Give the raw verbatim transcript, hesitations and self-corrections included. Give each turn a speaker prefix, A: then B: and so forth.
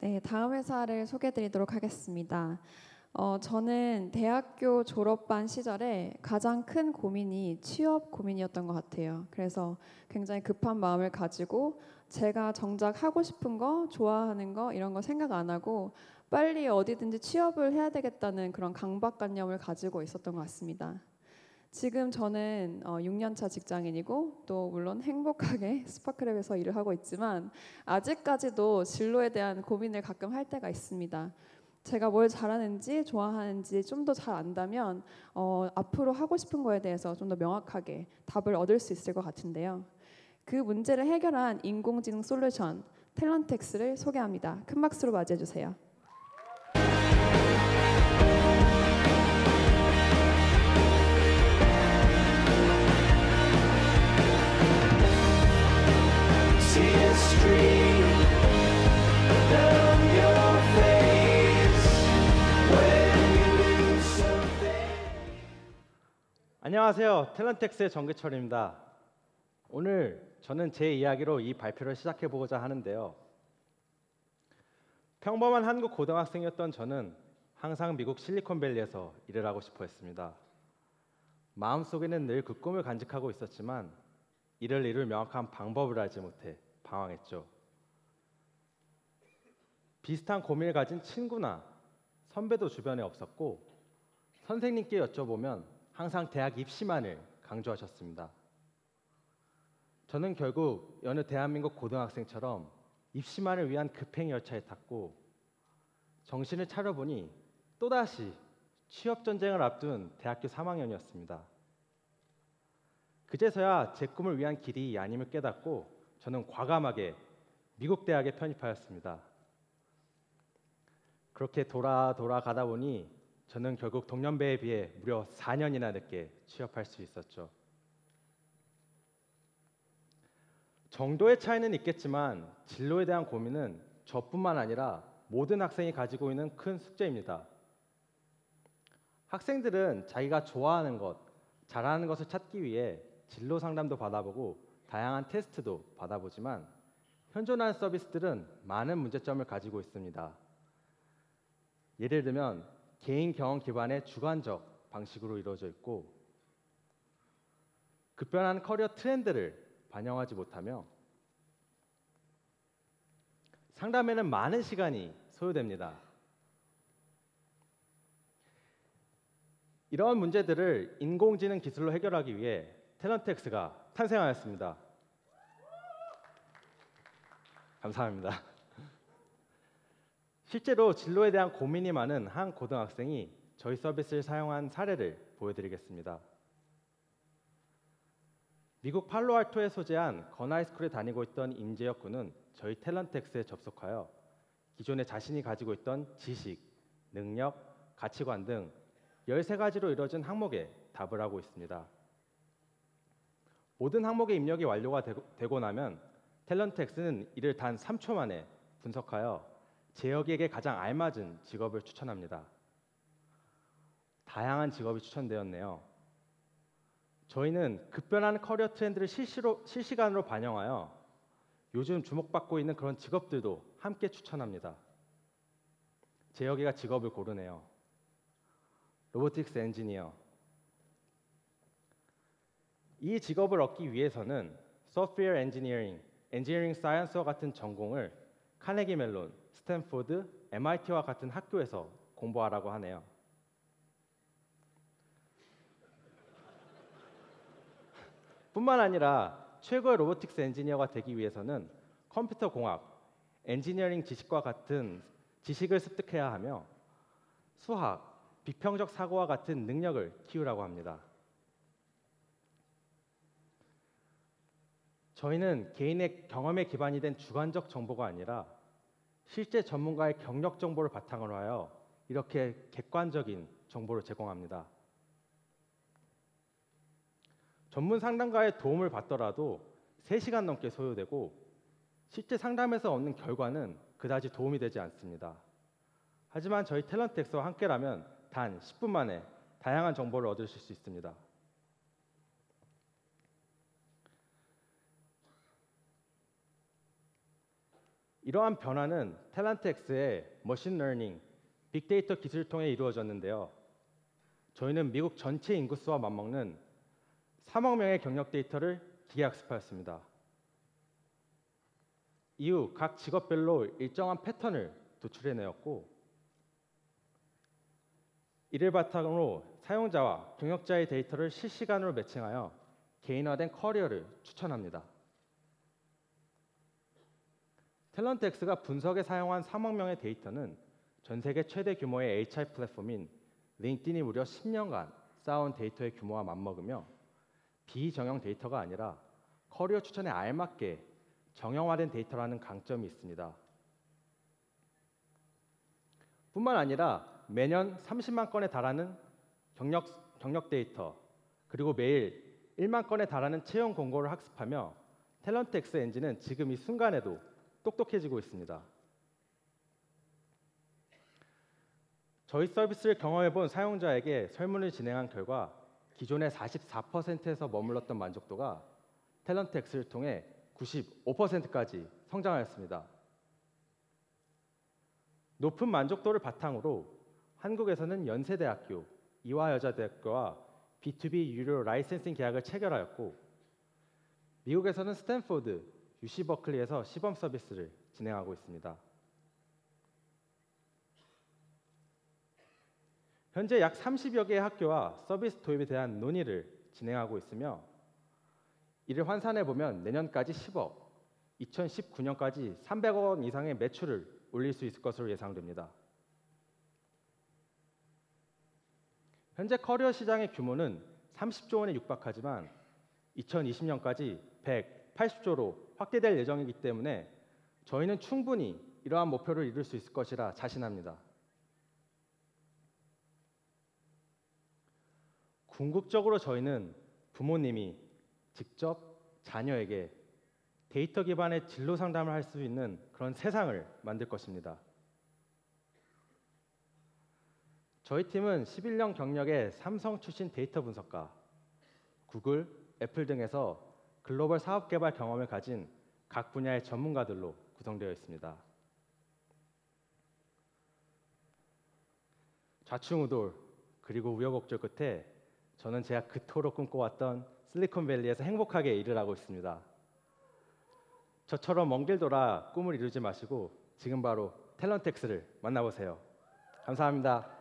A: 네, 다음 회사를 소개해드리도록 하겠습니다. 어, 저는 대학교 졸업반 시절에 가장 큰 고민이 취업 고민이었던 것 같아요. 그래서 굉장히 급한 마음을 가지고 제가 정작 하고 싶은 거, 좋아하는 거 이런 거 생각 안 하고 빨리 어디든지 취업을 해야 되겠다는 그런 강박관념을 가지고 있었던 것 같습니다. 지금 저는 어, 육 년 차 직장인이고 또 물론 행복하게 스파크랩에서 일을 하고 있지만 아직까지도 진로에 대한 고민을 가끔 할 때가 있습니다. 제가 뭘 잘하는지 좋아하는지 좀 더 잘 안다면 어, 앞으로 하고 싶은 거에 대해서 좀 더 명확하게 답을 얻을 수 있을 것 같은데요. 그 문제를 해결한 인공지능 솔루션 탤런텍스를 소개합니다. 큰 박수로 맞이해 주세요.
B: 안녕하세요. 탤런텍스의 정기철입니다. 오늘 저는 제 이야기로 이 발표를 시작해 보고자 하는데요. 평범한 한국 고등학생이었던 저는 항상 미국 실리콘밸리에서 일을 하고 싶어 했습니다. 마음속에는 늘 그 꿈을 간직하고 있었지만 이를 이룰 명확한 방법을 알지 못해 방황했죠. 비슷한 고민을 가진 친구나 선배도 주변에 없었고 선생님께 여쭤보면 항상 대학 입시만을 강조하셨습니다. 저는 결국 여느 대한민국 고등학생처럼 입시만을 위한 급행 열차에 탔고 정신을 차려보니 또다시 취업 전쟁을 앞둔 대학교 삼 학년이었습니다. 그제서야 제 꿈을 위한 길이 아님을 깨닫고 저는 과감하게 미국 대학에 편입하였습니다. 그렇게 돌아 돌아가다 보니 저는 결국 동년배에 비해 무려 사 년이나 늦게 취업할 수 있었죠. 정도의 차이는 있겠지만 진로에 대한 고민은 저뿐만 아니라 모든 학생이 가지고 있는 큰 숙제입니다. 학생들은 자기가 좋아하는 것, 잘하는 것을 찾기 위해 진로 상담도 받아보고 다양한 테스트도 받아보지만 현존하는 서비스들은 많은 문제점을 가지고 있습니다. 예를 들면 개인 경험 기반의 주관적 방식으로 이루어져 있고 급변하는 커리어 트렌드를 반영하지 못하며 상담에는 많은 시간이 소요됩니다. 이러한 문제들을 인공지능 기술로 해결하기 위해 탤런텍스가 탄생하였습니다. 감사합니다. 실제로 진로에 대한 고민이 많은 한 고등학생이 저희 서비스를 사용한 사례를 보여드리겠습니다. 미국 팔로알토에 소재한 건하이스쿨에 다니고 있던 임재혁 군은 저희 탤런텍스에 접속하여 기존에 자신이 가지고 있던 지식, 능력, 가치관 등 열세 가지로 이루어진 항목에 답을 하고 있습니다. 모든 항목의 입력이 완료가 되고 나면 탤런텍스는 이를 단 삼 초 만에 분석하여 재혁에게 가장 알맞은 직업을 추천합니다. 다양한 직업이 추천되었네요. 저희는 급변하는 커리어 트렌드를 실시로, 실시간으로 반영하여 요즘 주목받고 있는 그런 직업들도 함께 추천합니다. 재혁이가 직업을 고르네요. 로보틱스 엔지니어. 이 직업을 얻기 위해서는 소프트웨어 엔지니어링, 엔지니어링 사이언스와 같은 전공을 카네기 멜론, 스탠포드, 엠아이티와 같은 학교에서 공부하라고 하네요. 뿐만 아니라 최고의 로보틱스 엔지니어가 되기 위해서는 컴퓨터 공학, 엔지니어링 지식과 같은 지식을 습득해야 하며 수학, 비평적 사고와 같은 능력을 키우라고 합니다. 저희는 개인의 경험에 기반이 된 주관적 정보가 아니라 실제 전문가의 경력 정보를 바탕으로 하여 이렇게 객관적인 정보를 제공합니다. 전문 상담가의 도움을 받더라도 세 시간 넘게 소요되고 실제 상담에서 얻는 결과는 그다지 도움이 되지 않습니다. 하지만 저희 탤런텍스와 함께라면 단 십 분 만에 다양한 정보를 얻으실 수 있습니다. 이러한 변화는 탤런트X의 머신러닝, 빅데이터 기술을 통해 이루어졌는데요. 저희는 미국 전체 인구수와 맞먹는 삼억 명의 경력 데이터를 기계학습하였습니다. 이후 각 직업별로 일정한 패턴을 도출해내었고, 이를 바탕으로 사용자와 경력자의 데이터를 실시간으로 매칭하여 개인화된 커리어를 추천합니다. 탤런트X가 분석에 사용한 삼억 명의 데이터는 전 세계 최대 규모의 에이치알 플랫폼인 링크드인이 무려 십 년간 쌓아온 데이터의 규모와 맞먹으며 비정형 데이터가 아니라 커리어 추천에 알맞게 정형화된 데이터라는 강점이 있습니다. 뿐만 아니라 매년 삼십만 건에 달하는 경력, 경력 데이터, 그리고 매일 일만 건에 달하는 채용 공고를 학습하며 탤런트X 엔진은 지금 이 순간에도 똑똑해지고 있습니다. 저희 서비스를 경험해본 사용자에게 설문을 진행한 결과 기존의 사십사 퍼센트에서 머물렀던 만족도가 탤런트X를 통해 구십오 퍼센트까지 성장하였습니다. 높은 만족도를 바탕으로 한국에서는 연세대학교, 이화여자대학교와 비투비 유료 라이센싱 계약을 체결하였고, 미국에서는 스탠포드, 유씨 버클리에서 시범 서비스를 진행하고 있습니다. 현재 약 삼십여 개의 학교와 서비스 도입에 대한 논의를 진행하고 있으며, 이를 환산해 보면 내년까지 십억, 이천십구 년까지 삼백억 원 이상의 매출을 올릴 수 있을 것으로 예상됩니다. 현재 커리어 시장의 규모는 삼십조 원에 육박하지만 이천이십 년까지 백팔십조로 확대될 예정이기 때문에 저희는 충분히 이러한 목표를 이룰 수 있을 것이라 자신합니다. 궁극적으로 저희는 부모님이 직접 자녀에게 데이터 기반의 진로 상담을 할 수 있는 그런 세상을 만들 것입니다. 저희 팀은 십일 년 경력의 삼성 출신 데이터 분석가, 구글, 애플 등에서 글로벌 사업 개발 경험을 가진 각 분야의 전문가들로 구성되어 있습니다. 좌충우돌 그리고 우여곡절 끝에 저는 제가 그토록 꿈꿔왔던 실리콘밸리에서 행복하게 일을 하고 있습니다. 저처럼 먼 길 돌아 꿈을 이루지 마시고 지금 바로 탤런트X를 만나보세요. 감사합니다.